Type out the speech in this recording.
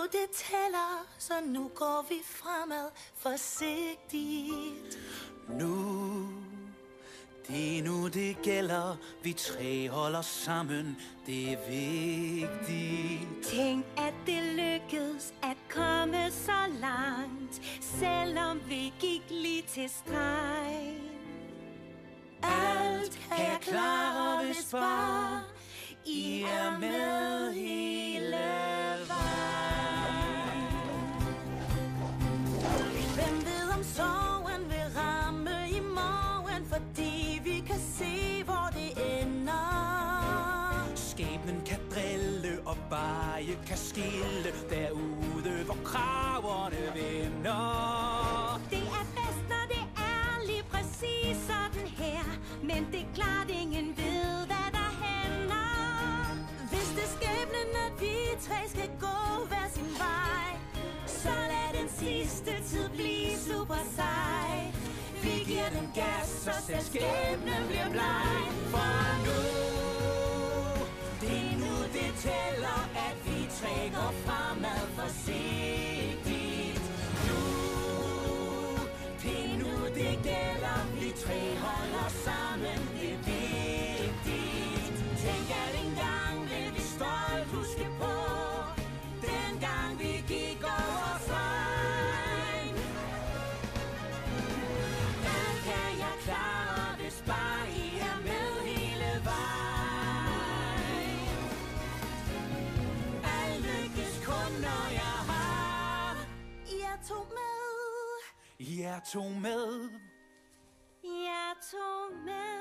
det tæller, så nu går vi fremad forsigtigt. Det er nu det gælder, vi tre holder sammen, det er vigtigt. Tænk, at det lykkedes at komme så langt, selvom vi gik lige til streg. Alt kan jeg klare, hvis bare I er med hele vejen. Hvem ved om sorgen vil ramme i morgen, fordi vi kan se, hvor det ender. Skæbnen kan drille og veje kan skille derude, hvor kraverne vinder. Det er bedst, når det er lige præcis sådan her, men det er klart, ingen ved, hvad der hænder. Hvis det er skæbnen, at vi tre skal gå hver sin vej, så lad den sidste tid blive super sej. Vi giver den gas, så selv skæbnen bliver bleg. For nu, det er nu det tæller, at vi tre går fremad forsigtigt. Det er nu det gælder, vi tre holder sammen, det er vigtigt. Tænk, at engang vil vi stolt huske på, dengang vi gik over stregen. Alt kan jeg klare, hvis bare I er med hele vejen. Alt lykkes kun, når jeg har jer to med. Jeg tog med. Jeg tog med.